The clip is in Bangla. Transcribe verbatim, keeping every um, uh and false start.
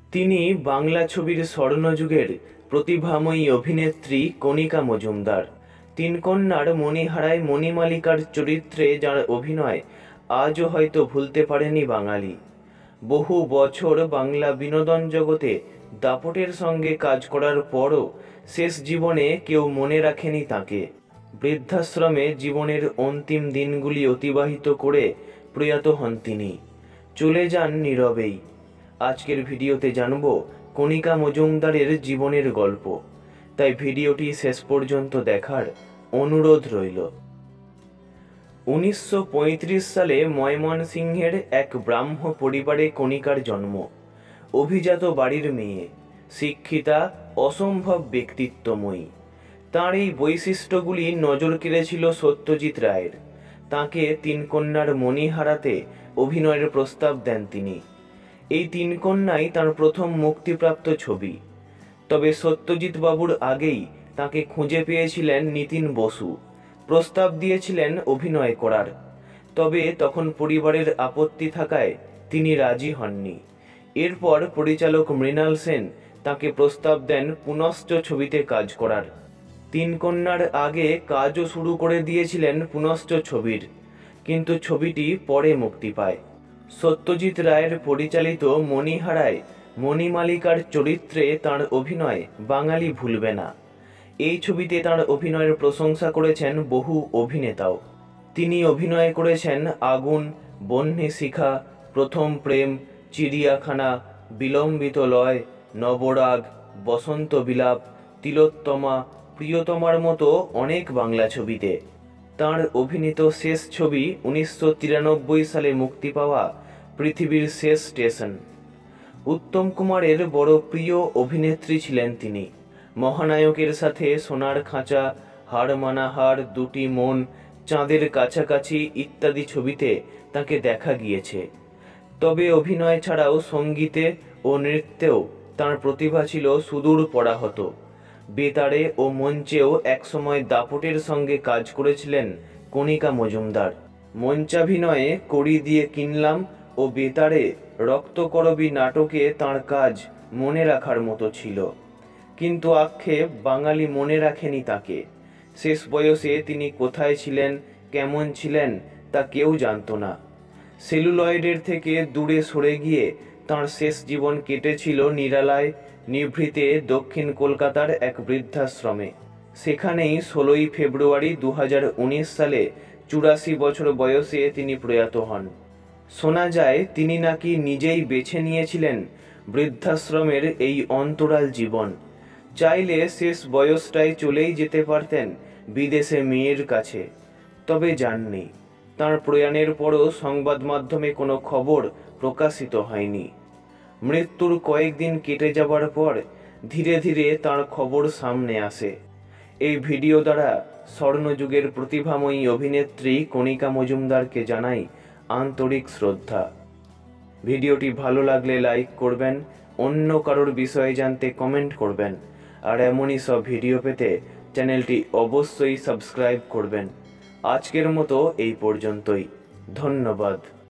তিনি বাংলা ছবির স্বর্ণযুগের প্রতিভাময়ী অভিনেত্রী কণিকা মজুমদার। তিন কন্যার মণিহারায় মণিমালিকার চরিত্রে যার অভিনয় আজও হয়তো ভুলতে পারেনি বাঙালি। বহু বছর বাংলা বিনোদন জগতে দাপটের সঙ্গে কাজ করার পরও শেষ জীবনে কেউ মনে রাখেনি তাকে। বৃদ্ধাশ্রমে জীবনের অন্তিম দিনগুলি অতিবাহিত করে প্রয়াত হন তিনি, চলে যান নীরবেই। আজকের ভিডিওতে জানব কণিকা মজুমদারের জীবনের গল্প, তাই ভিডিওটি শেষ পর্যন্ত দেখার অনুরোধ রইল। উনিশশো পঁয়ত্রিশ সালে ময়মনসিংহের এক ব্রাহ্ম পরিবারে কণিকার জন্ম। অভিজাত বাড়ির মেয়ে, শিক্ষিতা, অসম্ভব ব্যক্তিত্বময়ী। তাঁর এই বৈশিষ্ট্যগুলি নজর কেড়েছিল সত্যজিৎ রায়ের। তাঁকে তিন কন্যার মণিহারাতে অভিনয়ের প্রস্তাব দেন তিনি। এই তিন কন্যাই তাঁর প্রথম মুক্তিপ্রাপ্ত ছবি। তবে সত্যজিৎ বাবুর আগেই তাঁকে খুঁজে পেয়েছিলেন নিতিন বসু, প্রস্তাব দিয়েছিলেন অভিনয় করার। তবে তখন পরিবারের আপত্তি থাকায় তিনি রাজি হননি। এরপর পরিচালক মৃণাল সেন তাঁকে প্রস্তাব দেন পুনশ্চ ছবিতে কাজ করার। তিন কন্যার আগে কাজও শুরু করে দিয়েছিলেন পুনশ্চ ছবির, কিন্তু ছবিটি পরে মুক্তি পায়। সত্যজিৎ রায়ের পরিচালিত মণিহারায় মণিমালিকার চরিত্রে তাঁর অভিনয় বাঙালি ভুলবে না। এই ছবিতে তাঁর অভিনয়ের প্রশংসা করেছেন বহু অভিনেতাও। তিনি অভিনয় করেছেন আগুন, বহ্নি শিখা, প্রথম প্রেম, চিড়িয়াখানা, বিলম্বিত লয়, নবরাগ, বসন্ত বিলাপ, তিলোত্তমা, প্রিয়তমার মতো অনেক বাংলা ছবিতে। তাঁর অভিনীত শেষ ছবি উনিশশো তিরানব্বই সালে মুক্তি পাওয়া পৃথিবীর শেষ স্টেশন। উত্তম কুমারের বড় প্রিয় অভিনেত্রী ছিলেন তিনি। মহানায়কের সাথে সোনার খাঁচা, হাড় মানা হাড়, দুটি মন, চাঁদের কাছাকাছি ইত্যাদি ছবিতে তাকে দেখা গিয়েছে। তবে অভিনয় ছাড়াও সঙ্গীতে ও নৃত্যেও তাঁর প্রতিভা ছিল সুদূর পরাহত। বেতারে ও মঞ্চেও একসময় দাপটের সঙ্গে কাজ করেছিলেন কণিকা মজুমদার। মঞ্চাভিনয়ে কড়ি দিয়ে কিনলাম ও বেতারে রক্তকরবী নাটকে তাঁর কাজ মনে রাখার মতো ছিল, কিন্তু আক্ষেপ বাঙালি মনে রাখেনি তাকে। শেষ বয়সে তিনি কোথায় ছিলেন, কেমন ছিলেন তা কেউ জানত না। সেলুলয়েডের থেকে দূরে সরে গিয়ে তাঁর শেষ জীবন কেটেছিল নিরালায় নিভৃতে দক্ষিণ কলকাতার এক বৃদ্ধাশ্রমে। সেখানেই ষোলোই ফেব্রুয়ারি দু হাজার উনিশ সালে চুরাশি বছর বয়সে তিনি প্রয়াত হন। শোনা যায় তিনি নাকি নিজেই বেছে নিয়েছিলেন বৃদ্ধাশ্রমের এই অন্তরাল জীবন। চাইলে শেষ বয়সটায় চলেই যেতে পারতেন বিদেশে মেয়ের কাছে, তবে যাননি। তাঁর প্রয়াণের পরও সংবাদ মাধ্যমে কোনো খবর প্রকাশিত হয়নি। মৃত্যুর কয়েকদিন কেটে যাবার পর ধীরে ধীরে তাঁর খবর সামনে আসে। এই ভিডিও দ্বারা স্বর্ণযুগের প্রতিভাময়ী অভিনেত্রী কণিকা মজুমদারকে জানাই আন্তরিক শ্রদ্ধা। ভিডিওটি ভালো লাগলে লাইক করবেন, অন্য কারোর বিষয়ে জানতে কমেন্ট করবেন, আর এমনই সব ভিডিও পেতে চ্যানেলটি অবশ্যই সাবস্ক্রাইব করবেন। আজকের মতো এই পর্যন্তই। ধন্যবাদ।